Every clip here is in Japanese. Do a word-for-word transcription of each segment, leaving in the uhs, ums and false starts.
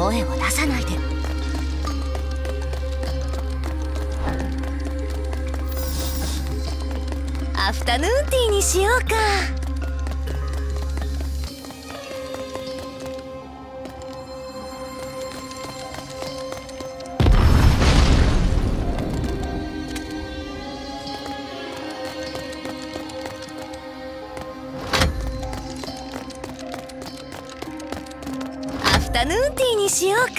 声を出さないで。アフタヌーンティーにしようか。アフタヌーンティーにしようか。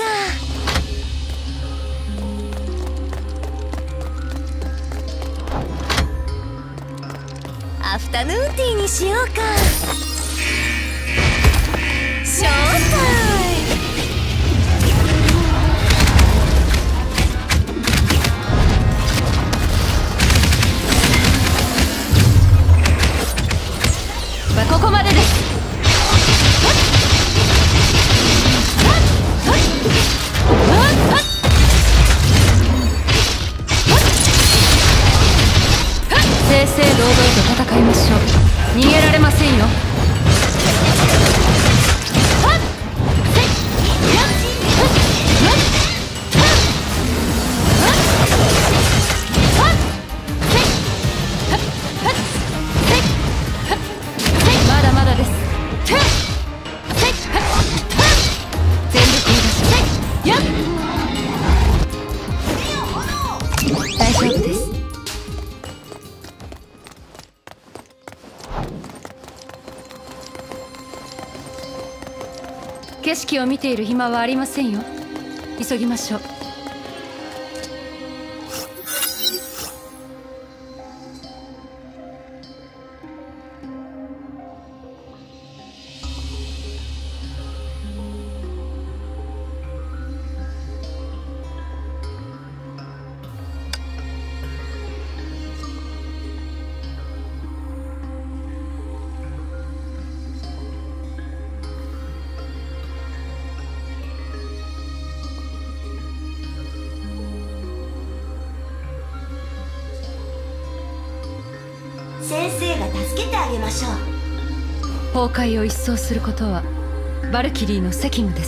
アフタヌーンティーにしようか。ショータイム。まあ、ここまでです。正々堂々と戦いましょう。逃げられませんよ。まだまだです。全力を出し大丈夫です。景色を見ている暇はありませんよ。急ぎましょう。 先生が助けてあげましょう。 崩壊を一掃することはバルキリーの責務です。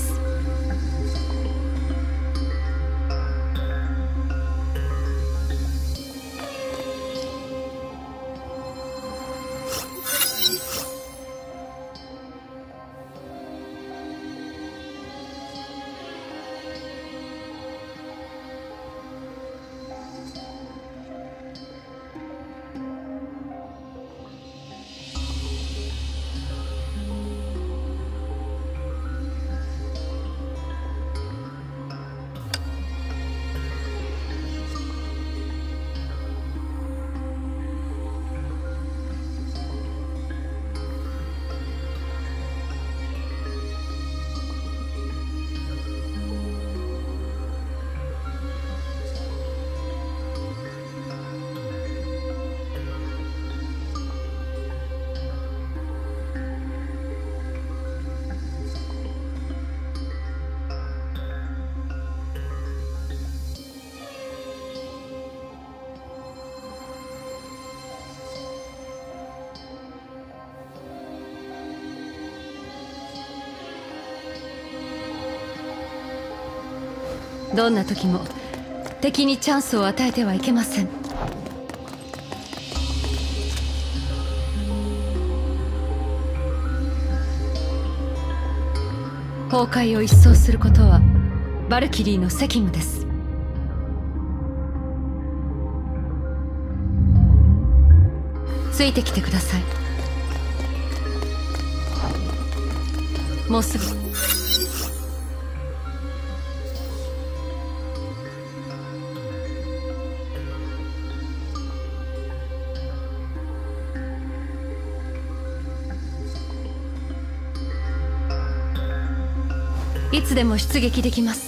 どんな時も敵にチャンスを与えてはいけません。崩壊を一掃することはバルキリーの責務です。ついてきてください。もうすぐ。いつでも出撃できます。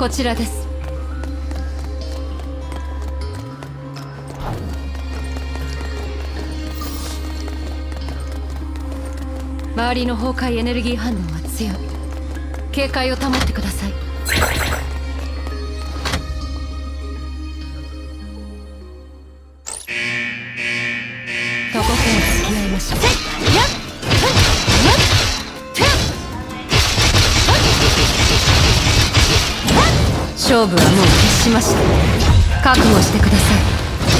こちらです。周りの崩壊エネルギー反応は強い。警戒を保ってください。とことん付き合いましょう。勝負はもう決しました。覚悟してください。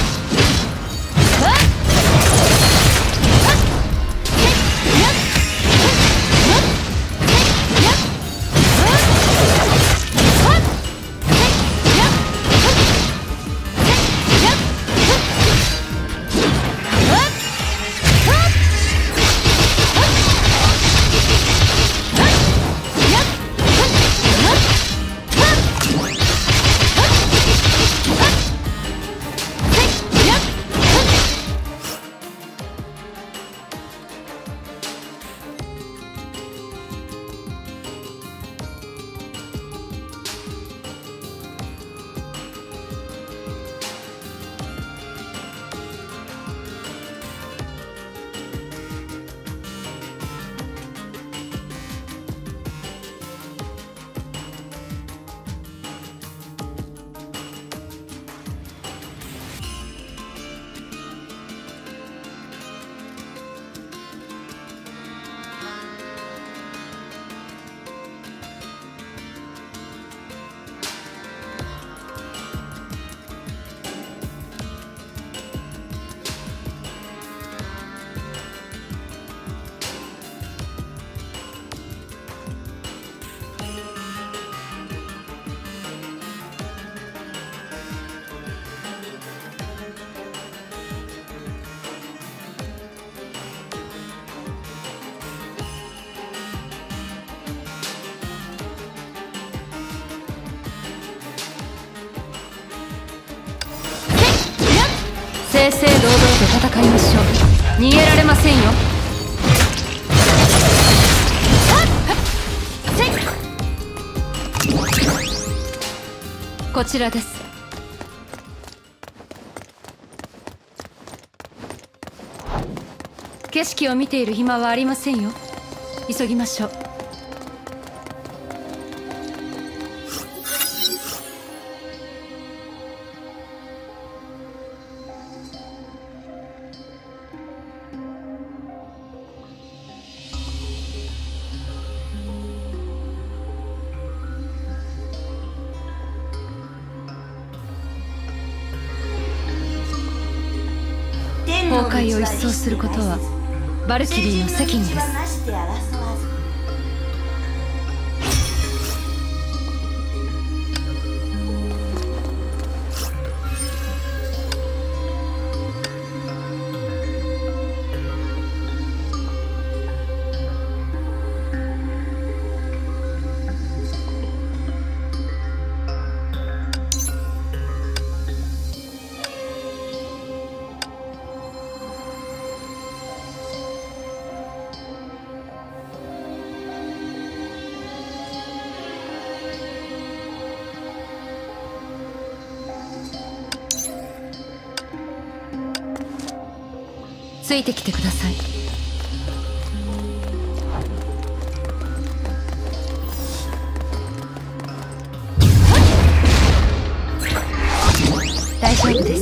正々堂々と戦いましょう。逃げられませんよ。こちらです。景色を見ている暇はありませんよ。急ぎましょう。崩壊を一掃することはバルキリーの責務です。ついてきてください。大丈夫です。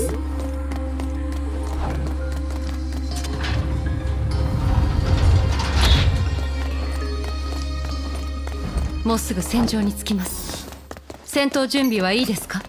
もうすぐ戦場に着きます。戦闘準備はいいですか？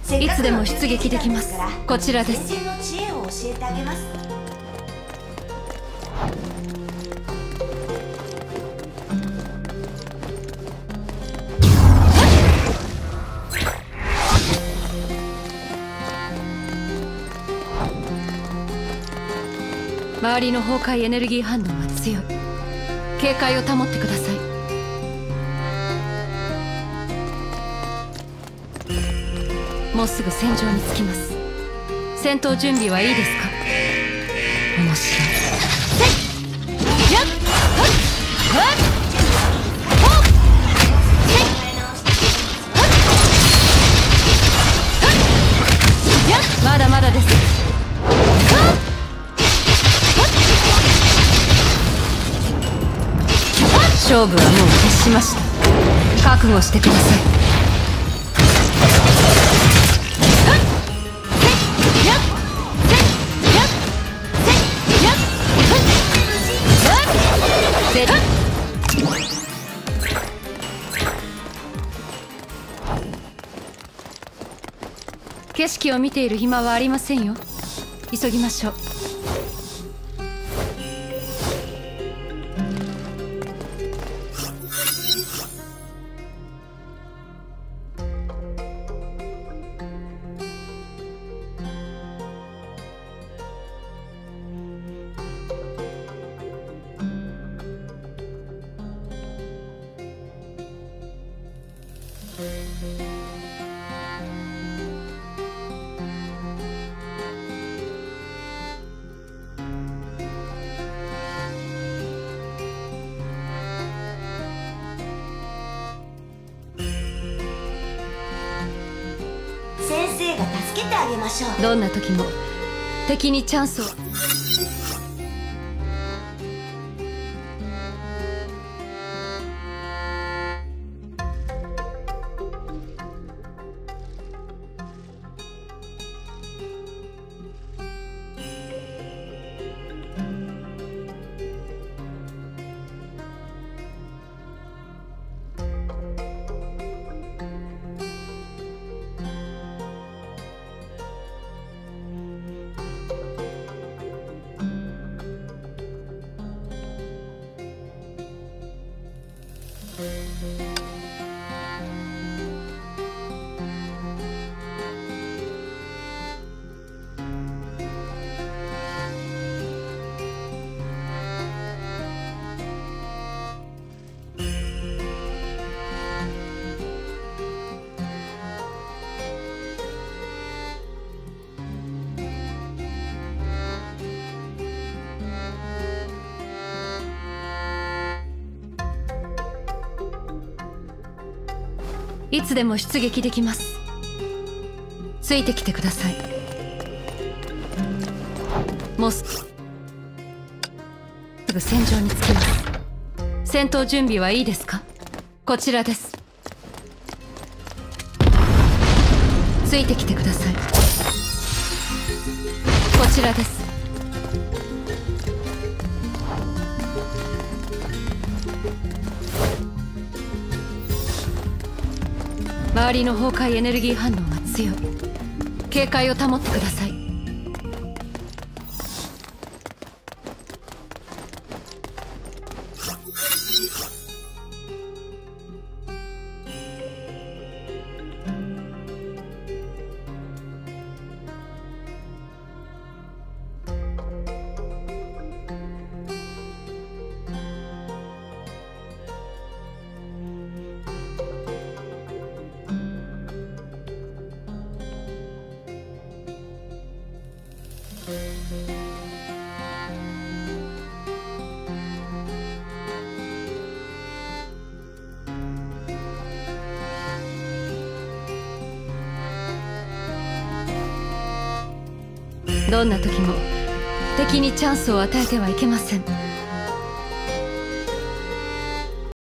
いつでも出撃できます。こちらです。 先生の知恵を教えてあげます。 周りの崩壊エネルギー反応は強い。警戒を保ってください。もうすぐ戦場に着きます。戦闘準備はいいですか？面白い。せっやっはっはっほっやっまだまだです。勝負はもう決しました。覚悟してください。景色を見ている暇はありませんよ。急ぎましょう。 先生が助けてあげましょう。 どんな時も敵にチャンスを。いつでも出撃できます。ついてきてください。もうすぐ戦場に着きます。戦闘準備はいいですか？こちらです。ついてきてください。こちらです。周りの崩壊エネルギー反応は強い。警戒を保ってください。どんな時も敵にチャンスを与えてはいけません。